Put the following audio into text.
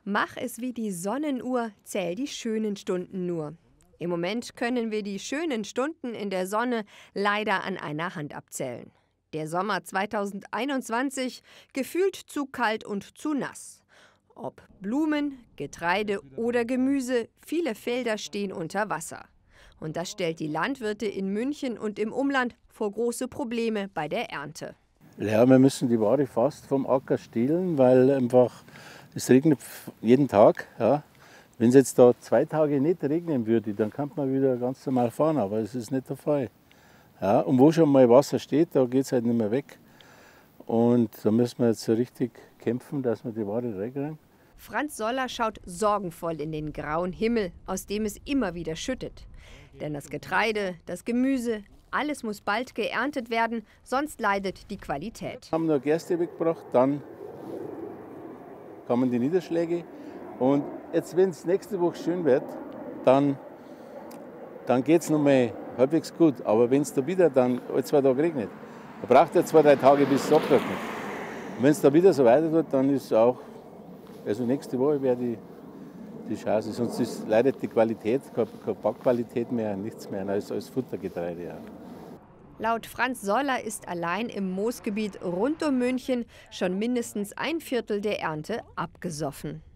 Mach es wie die Sonnenuhr, zähl die schönen Stunden nur. Im Moment können wir die schönen Stunden in der Sonne leider an einer Hand abzählen. Der Sommer 2021 gefühlt zu kalt und zu nass. Ob Blumen, Getreide oder Gemüse, viele Felder stehen unter Wasser. Und das stellt die Landwirte in München und im Umland vor große Probleme bei der Ernte. Ja, wir müssen die Ware fast vom Acker stehlen, weil einfach es regnet jeden Tag. Ja. Wenn es jetzt da 2 Tage nicht regnen würde, dann kann man wieder ganz normal fahren, aber das ist nicht der Fall. Ja, und wo schon mal Wasser steht, da geht es halt nicht mehr weg. Und da müssen wir jetzt so richtig kämpfen, dass wir die Ware reinkriegen. Franz Soller schaut sorgenvoll in den grauen Himmel, aus dem es immer wieder schüttet. Denn das Getreide, das Gemüse, alles muss bald geerntet werden, sonst leidet die Qualität. Wir haben noch Gerste weggebracht, dann kommen die Niederschläge. Und jetzt, wenn es nächste Woche schön wird, dann geht es noch mal halbwegs gut. Aber wenn es da wieder dann alle 2 Tage regnet, dann braucht es 2, 3 Tage, bis es abtrocknet. Und wenn es da wieder so weiter tut, dann ist auch, also nächste Woche wäre die Chance. Sonst leidet die Qualität, keine Backqualität mehr, nichts mehr, als Futtergetreide. Ja. Laut Franz Soller ist allein im Moosgebiet rund um München schon mindestens 1/4 der Ernte abgesoffen.